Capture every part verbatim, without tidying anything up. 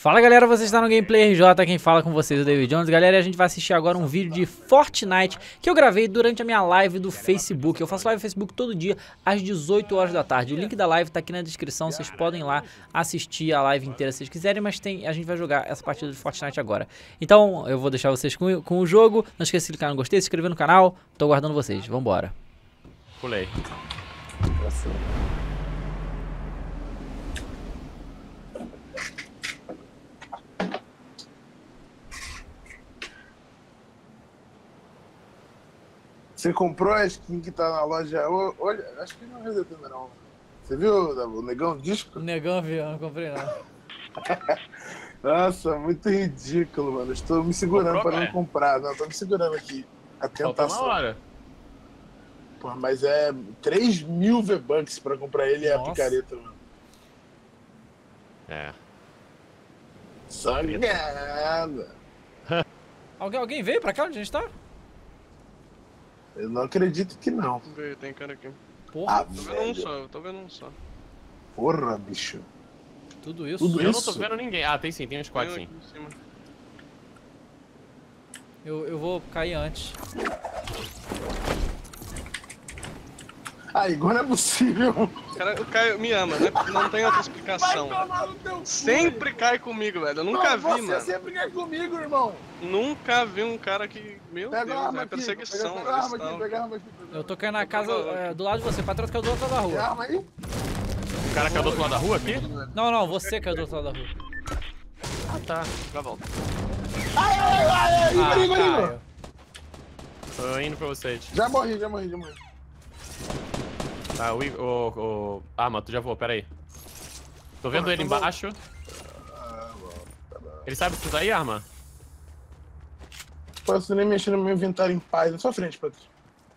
Fala galera, vocês estão no Gameplay R J, quem fala com vocês é o David Jones. Galera, a gente vai assistir agora um vídeo de Fortnite que eu gravei durante a minha live do Facebook. Eu faço live no Facebook todo dia às dezoito horas da tarde. O link da live tá aqui na descrição, vocês podem ir lá assistir a live inteira se vocês quiserem, mas tem, a gente vai jogar essa partida de Fortnite agora. Então eu vou deixar vocês com, com o jogo, não esqueça de clicar no gostei, se inscrever no canal, tô aguardando vocês, vambora. Pulei. Você comprou a skin que tá na loja? Olha, acho que não é ainda não. Você viu, o Negão Disco? O Negão viu, eu não comprei não. Nossa, muito ridículo, mano. Estou me segurando Comprou, pra não é? comprar. Não, tô me segurando aqui. A Faltou uma tentação. hora. Pô, mas é três mil V-Bucks pra comprar ele e a Nossa. picareta, mano. É. Sangada. Alguém, alguém veio pra cá onde a gente tá? Eu não acredito que não. Veio, tem cara aqui. Porra, Ah, Tô vendo um velho. só, eu tô vendo um só. Porra, bicho. tudo isso. Tudo Eu isso? não tô vendo ninguém. Ah, tem sim, tem uns quatro Tem sim. um aqui em cima. Eu, eu vou cair antes. Ah, Igor, não é possível. O cara, o Caio me ama, né? Não tem outra explicação. Vai tomar no teu cu. Sempre cai comigo, velho. Eu nunca Não, vi, você mano. sempre quer comigo, irmão. Nunca vi um cara que. Meu Pega a Deus, arma é aqui. perseguição, Pega, pega a arma velho. aqui, pega a arma aqui. Pega a Eu tô caindo na Tô casa maluco. é, do lado de você, Patrão, que é do outro lado da Pega a rua. arma aí. O cara caiu do outro lado da rua aqui? Não, não, você que é do outro lado da rua. Ah, tá. Já volto. Ai, ai, ai, ai, Igor, Igor, Igor. Caio. Tô indo pra vocês. Já morri, já morri, já morri. Tá, o... Igor- o, o... Ah, mas tu já vou, pera aí. Tô vendo Porra, ele tô bom. embaixo. Ah, bom, tá bom. Ele sabe que tu tá aí, Arma? Posso nem mexer no meu inventário em paz. Na sua frente, Patrícia.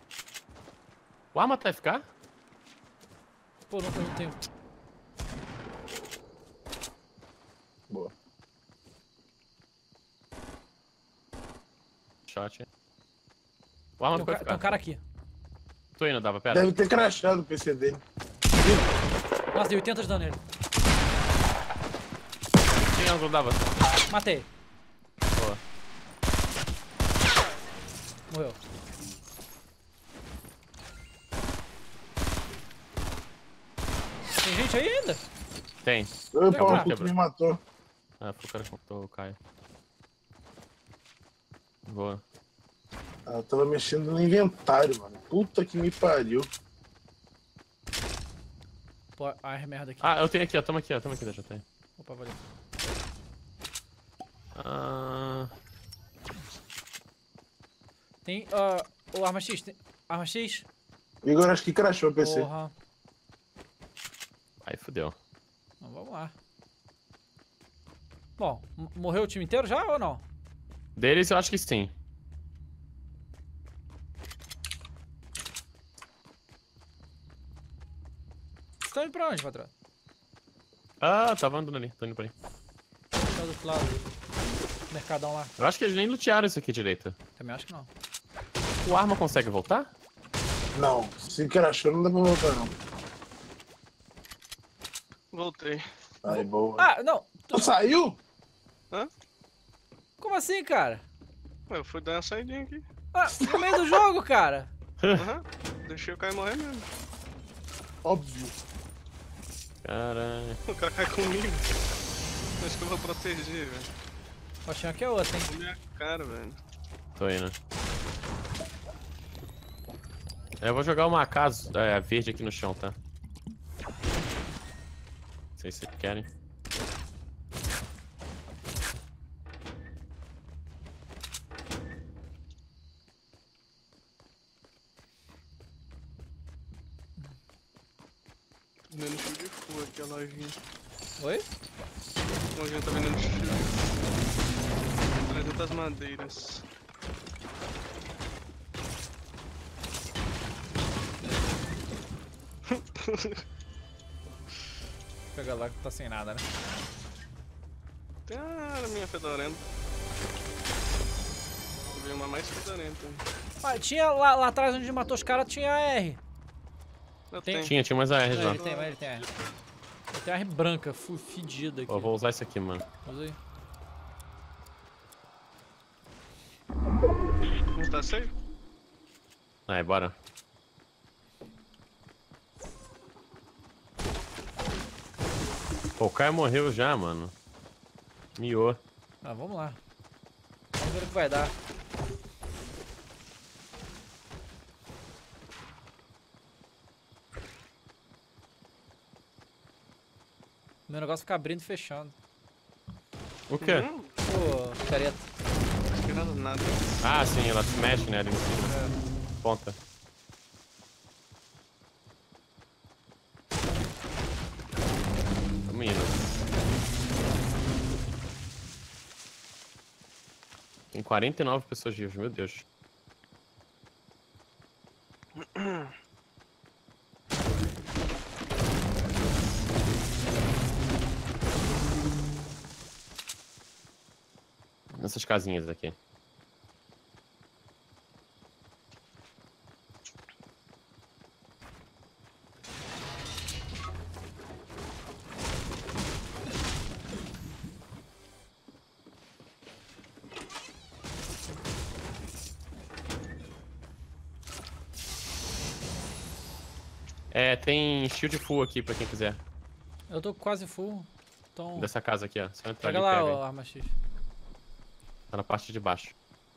O Arma tá F K? Pô, não, eu não tenho. Boa. Shot. O Arma Tem um, ficou ca- tem um F K. cara aqui. Tô indo, Dava, pera. Deve ter crashado o P C dele. Nossa, dei oitenta de dano nele. Tem ângulo, Dava. Matei. Boa. Morreu. Tem gente aí ainda? Tem. O Tá, pau tá. no cu que me matou. Ah, foi o cara que matou o Caio. Boa. Ah, eu tava mexendo no inventário, mano. Puta que me pariu. Pô, ai, merda aqui. Ah, eu tenho aqui, ó. Tamo aqui, ó. Tamo aqui, deixa eu ter. Opa, valeu. Ah... Tem, ah, o Arma X. Tem... Arma X? Igor, acho que crashou o P C. Porra. Aí fudeu. Então, vamos lá. Bom, m- morreu o time inteiro já ou não? Deles eu acho que sim. Vocês estão indo pra onde, patrão? Ah, tava andando ali. Tô indo pra aí. Tá do outro lado. Mercadão lá. Eu acho que eles nem lutearam isso aqui direito. Também acho que não. O Arma consegue voltar? Não, se crashou não dá pra voltar, não. Voltei. Aí, boa. Ah, não. Tu saiu? Como assim, cara? Ué, eu fui dar uma saidinha aqui. Ah, no meio do jogo, cara. Aham. Deixei o Caio morrer mesmo. Óbvio. Caralho. O cara cai comigo. Acho que eu vou proteger, velho. O Achinho aqui é outro, hein? Minha cara, velho. Tô indo. Eu vou jogar uma casa é, verde aqui no chão, tá? Não sei se vocês querem. Vendendo fio de fogo aqui a lojinha. Oi? A lojinha tá vendendo fio. trezentas madeiras. Pega lá que tá sem nada, né? Cara, minha fedorenta. Vou ver uma mais fedorenta. Ah, tinha lá, lá atrás onde matou os caras, tinha a R. Eu Tem- tenho. Tinha, tinha mais A R É, já. ele tem, mas ele tem R. Tem a R branca, fui fedida aqui. Eu vou usar isso aqui, mano. Usa aí. Não tá safe? Aí, bora. Pô, o Caio morreu já, mano. Miou. Ah, vamos lá. Vamos ver o que vai dar. Meu negócio fica abrindo e fechando. O quê? Hum, Pô, careta. esperando nada. Ah, sim, ela se mexe, né, ali em cima. Ponta. Tamo indo. Tem quarenta e nove pessoas vivas, meu Deus. Nessas casinhas aqui. É, tem shield full aqui pra quem quiser. Eu tô quase full. Então. Dessa casa aqui, ó. Só entrar Pega ali e lá, pega. ó, aí. arma X. Tá na parte de baixo.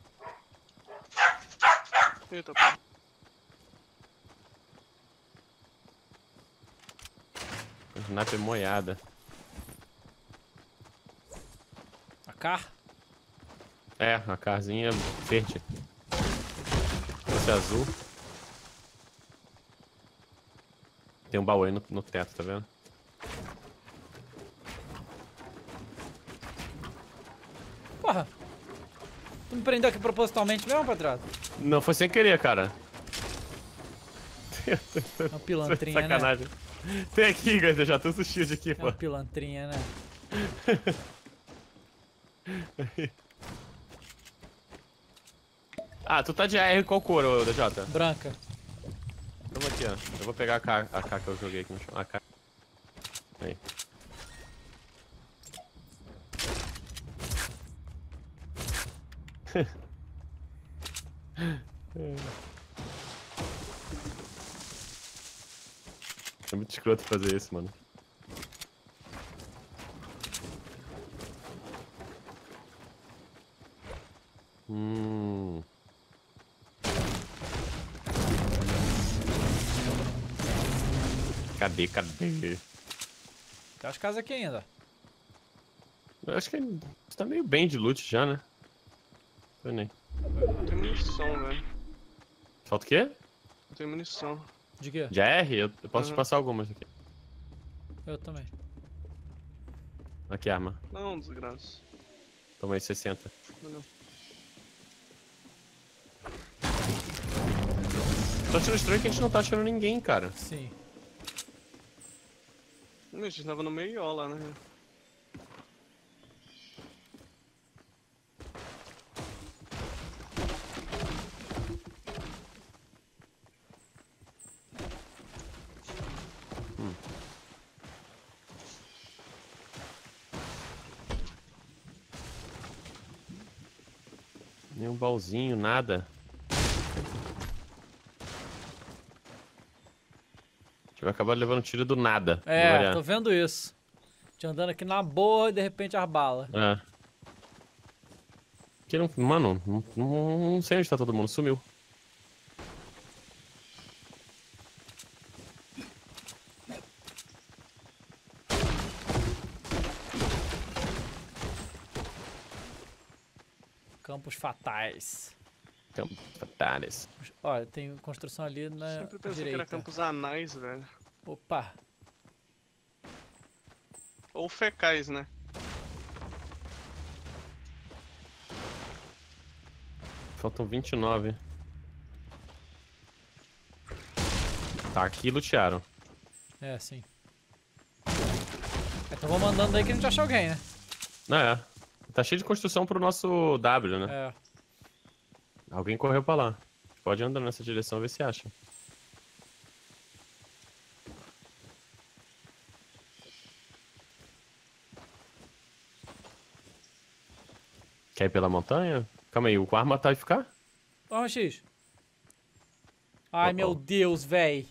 Eita, pô. Sniper moiada. A car? É, a carzinha verde. Esse azul. Tem um baú aí no, no teto, tá vendo? Porra! Tu me prendeu aqui propositalmente mesmo, patrão? Não, foi sem querer, cara. É uma pilantrinha, né? Sacanagem. Tem aqui, guys, eu já tô com shield aqui, É pô. uma pilantrinha, né? Ah, tu tá de A R qual cor, ô D J? Branca. Toma aqui, ó. Eu vou pegar a K, a K que eu joguei aqui no chão. A K. Aí. É muito escroto fazer isso, mano. Hum. Cadê, cadê? Tem as casas aqui ainda. Eu acho que você tá meio bem de loot já, né? Tô nem. Não tem munição, velho. Falta o quê? Não tem munição. De quê? De A R? Eu, eu posso te Uhum. passar algumas aqui. Eu também. Aqui, arma. Não, desgraça. Toma aí sessenta. Valeu. Tô achando estranho que a gente não tá achando ninguém, cara. Sim. Hum, A gente tava no meio ó, lá, né? Nenhum baúzinho, nada. A gente vai acabar levando tiro do nada. pra É, variar. tô vendo isso. Te andando aqui na boa e de repente as balas. É. Que não, mano, não, não, não sei onde tá todo mundo, sumiu. Campos fatais. Campos fatais. Olha, tem construção ali na Sempre pensei que era direita. campos anais, velho. Opa. Ou fecais, né? Faltam vinte e nove. Tá, aqui lutearam. É, sim. Então vamos andando aí que a gente acha alguém, né? É. Tá cheio de construção pro nosso W, né? É. Alguém correu pra lá. Pode andar nessa direção e ver se acha. Quer ir pela montanha? Calma aí, o arma tá de ficar? Ó, arma X. Ai, Ó, meu ó. Deus, véi.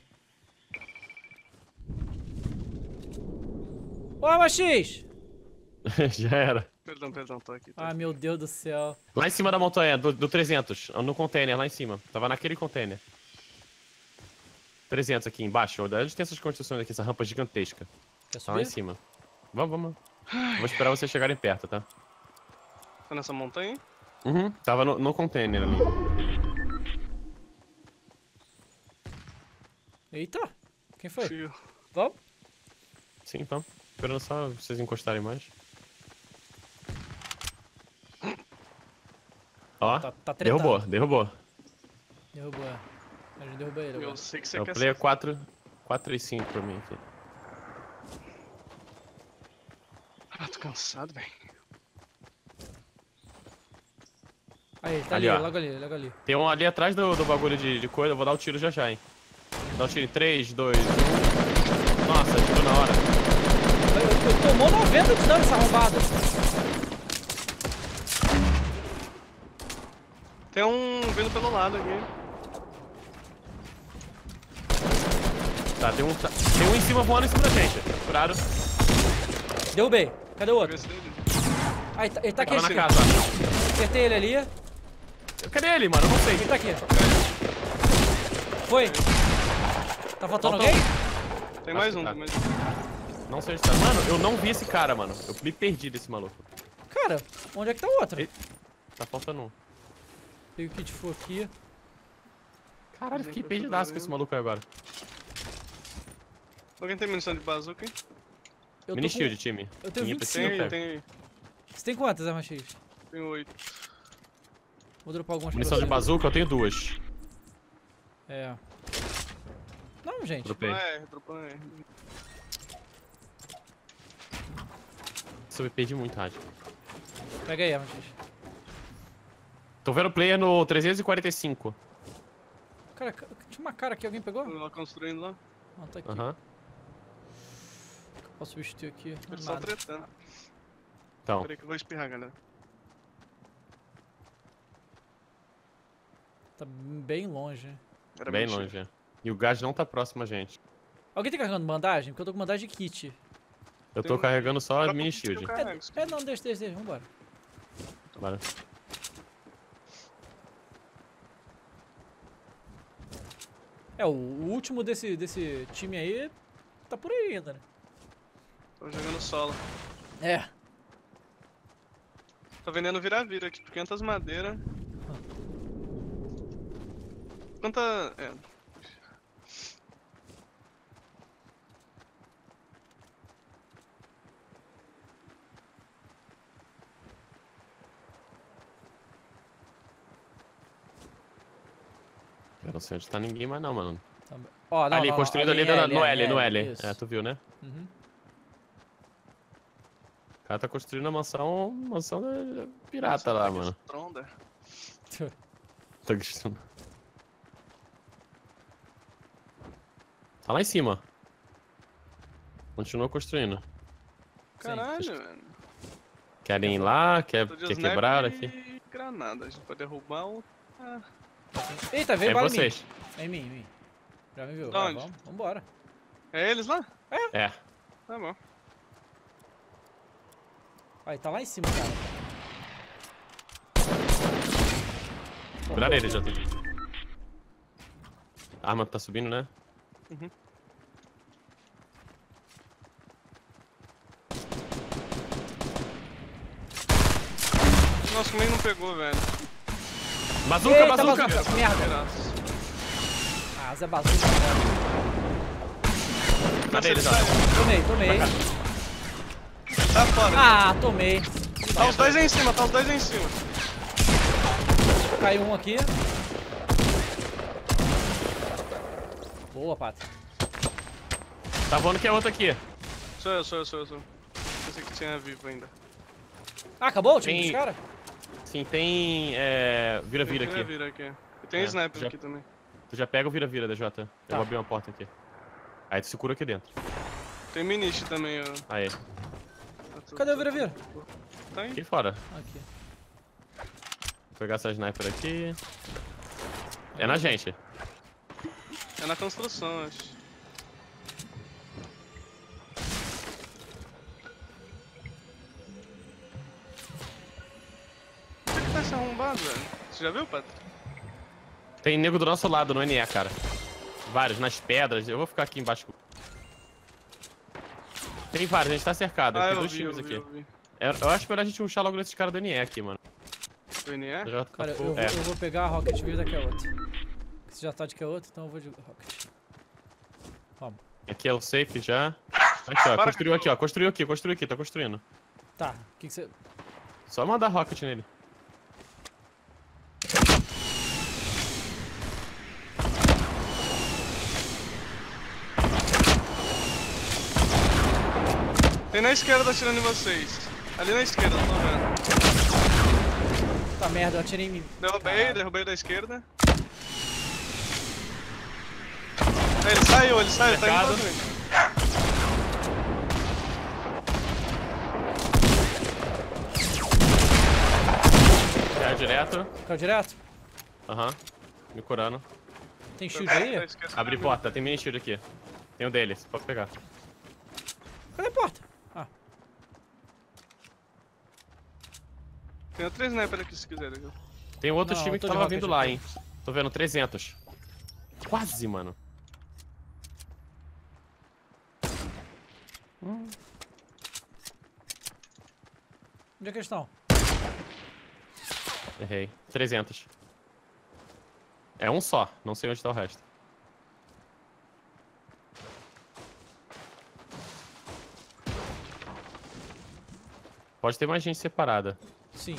Ó, arma X. Já era. Perdão, perdão, tô aqui. Tô Ai, aqui. meu Deus do céu. Lá em cima da montanha, do, do trezentos, no container, lá em cima. Tava naquele container. trezentos aqui embaixo. Onde tem essas construções aqui, essa rampa gigantesca. Quer Tá lá em subir? cima. Vamos, vamos. Vou esperar vocês chegarem perto, tá? Tá nessa montanha? Uhum, tava no, no container ali. Eita. Quem foi? Fio. Vamos? Sim, então. Esperando só vocês encostarem mais. Ó, Tá, tá tretando. derrubou, derrubou. Derrubou, é. A gente derrubou ele Eu agora. sei que você É o quer player ser. quatro, quatro e cinco pra mim aqui. Ah, tô cansado, velho. Aí, tá Ali, ali, ó. logo ali, logo ali. Tem um ali atrás do, do bagulho de, de coisa, eu vou dar o tiro já já, hein. Dá o tiro em três, dois, um. Nossa, tirou na hora. Eu, eu, tomou noventa de dano essa arrombada. Tem um vindo pelo lado aqui. Tá, tem um, tá, tem um em cima voando em cima da gente. Curado. Derrubei. Cadê o outro? Cabeça dele. Aí, tá- ele tá aqui. Tava na Chico. casa, ó. Acertei ele ali. Cadê ele, mano? Eu não sei. Ele tá aqui. Foi. Tá faltando Faltou. alguém? Tem Acho mais que um, tá. tem mais um. Não sei onde tá. Mano, eu não vi esse cara, mano. Eu me perdi desse maluco. Cara, onde é que tá o outro? Ele- Tá faltando um. Pega o kit full aqui. Caralho, fiquei perdidaço com esse maluco aí agora. Alguém tem munição de bazuca, hein? Eu Mini tô com... shield, time. eu tenho Ninguém vinte e precisa, cinco. Tem eu aí, pego. tem aí. Você tem quantas armas X? Tem oito. Vou dropar algumas pra Munição você. de bazuca, eu tenho duas. É. Não, gente. Dropei. Ah, é, dropou é. Isso eu me perdi muito, rádio. Pega aí, arma X. Tô vendo o player no trezentos e quarenta e cinco. Cara, tinha uma cara aqui, alguém pegou? Tô lá construindo lá. Não, tá aqui. Aham. Posso substituir aqui? Eles Não, estão nada. tretando. Então, Peraí que eu vou espirrar, galera. Tá bem longe. Era bem mentira. longe, é. E o gás não tá próximo a gente. Alguém tá carregando bandagem? Porque eu tô com bandagem de kit. Eu Tem tô um- carregando só a Troca mini o kit que eu shield. carrego. É, não, deixa, deixa, deixa. Vambora. Bora. É, o, o último desse, desse time aí tá por aí ainda, né? Tô jogando solo. É. Tô vendendo vira-vira aqui por quinhentas madeiras. Quanta. É. Eu não sei onde tá ninguém mais não, mano. Também. Ó, não, ali, não, não, construído ali, em no, no L, em no L. isso. É, tu viu, né? Uhum. O cara tá construindo a mansão, mansão da pirata lá, mano. Stronda. Tá gostando. Tá lá em cima. Continua construindo. Caralho, Sim. velho. Querem ir lá? Quer, Tô de quer sniper quebrar e aqui? granada. A gente pode derrubar o. Ah, Eita, veio É bala em vocês. mim. É em mim, em mim. Já me viu. Da Vai, onde? vamos, vambora. é eles lá? É. Tá bom. Aí, tá lá em cima, cara. Curar ele já. A arma tá subindo, né? Uhum. Nossa, como é que não pegou, velho? Bazuca, Eita, bazuca! bazuca. Merda. Desgraça. Ah, Zé Bazuca. Cadê ele, já? Tomei, tomei. Tá fora. Ah, tomei. Tá os dois aí em cima, tá os dois aí em cima. Caiu um aqui. Boa, Pato. Tá voando que é outro aqui. Sou eu, sou eu, sou eu, sou eu. Pensei que tinha vivo ainda. Ah, acabou o time Tem- dos caras? Sim, tem. É. Vira-vira Tem aqui. vira aqui. E tem É, sniper já- aqui também. Tu já pega o vira-vira, D J. Eu Tá. vou abrir uma porta aqui. Aí tu se cura aqui dentro. Tem minish também, ó. Aí. Cadê o vira-vira? Tá aí? Aqui fora. Aqui. pegar essa sniper aqui. É na gente. É na construção, acho. Por que que tá se arrombado, velho? Você já viu, Patrick? Tem nego do nosso lado no N E, cara. Vários, nas pedras. Eu vou ficar aqui embaixo. Tem vários, a gente tá cercado. Ah, Tem eu dois vi, times eu vi, aqui. eu vi. Eu, eu acho melhor a gente rushar logo nesses caras do N E aqui, mano. O N E? Já Cara, eu, capou- vou, é. eu vou pegar a Rocket View daqui a outra. Você já tá de que é outra, então eu vou de Rocket. Vamos. Aqui é o safe já. Aqui, ó. Para, Construiu aqui, cachorro. ó. Construiu aqui, construiu aqui, tá construindo. Tá, o que que você... Só mandar rocket nele. Tem na esquerda atirando em vocês. Ali na esquerda, não tô vendo. Tá merda, eu atirei em mim. Derrubei, Caralho. derrubei da esquerda. Aí, ele saiu, ele saiu, tá Cercado. indo pra frente. Caiu direto. Caiu direto? Aham. Me curando. Tem shield aí? Tá, esquece Abri de porta, tem mini shield aqui. Tem o dele, você pode pegar. Cadê a porta? Ah, Tem três sniper aqui se quiser. Viu? Tem outro Não, time eu que tô de tava rocket vindo lá, aqui. hein. Tô vendo trezentos. Quase, mano. onde é que eles estão? Errei. trezentos. É um só, não sei onde tá o resto. Pode ter mais gente separada. Sim.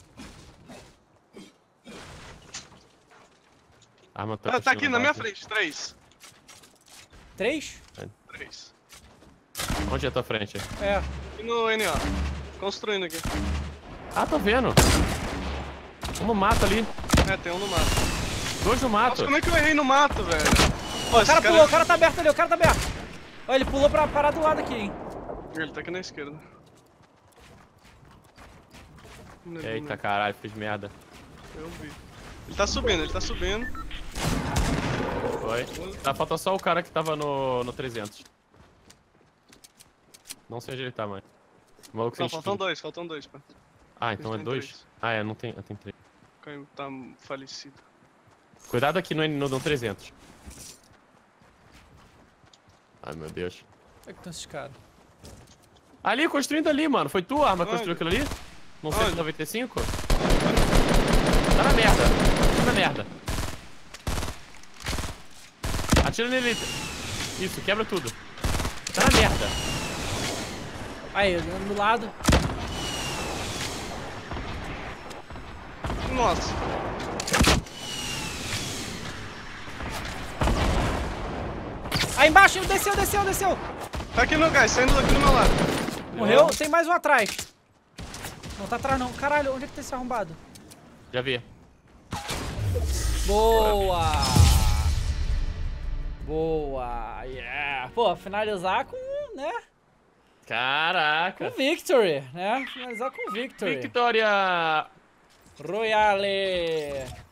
A arma Ah, tá aqui puxando na minha base. frente, três. Três? Três. Onde é a tua frente? É. Aqui no N A. Construindo aqui. Ah, tô vendo. Um no mato ali. É, tem um no mato. Dois no mato. Nossa, como é que eu errei no mato, velho? Ó, O esse cara pulou, o cara tá aberto ali, o cara tá aberto. Olha, ele pulou pra parar do lado aqui, hein. Ele tá aqui na esquerda. Não é Eita, bom, caralho, fiz merda. né? Eu vi. Ele tá subindo, ele tá subindo. Foi. Tá, falta só o cara que tava no, no trezentos. Não sei onde ele tá, mano. O maluco sem Não, faltam skin. dois, faltam dois, pá. Ah, então é Tem dois? três. Ah, é, não tem. Ah, tem três. Caiu, tá falecido. Cuidado aqui no, no, no trezentos. Ai, meu Deus. Onde é que estão esses caras? Ali, construindo ali, mano. Foi tua arma que Onde? construiu aquilo ali? No Onde? cento e noventa e cinco? Tá na merda. Tá na merda. Atira nele. Isso, quebra tudo. Tá na merda. Aí, do lado. Nossa. Aí embaixo, desceu, desceu, desceu. Tá aqui no gás, saindo daqui do meu lado. Morreu? Tem mais um atrás. Não tá atrás não. Caralho, onde é que tá esse arrombado? Já vi. Boa! Boa! Yeah! Pô, finalizar com, né? Caraca. Com victory, né? Finalizar com victory. Victoria. Royale!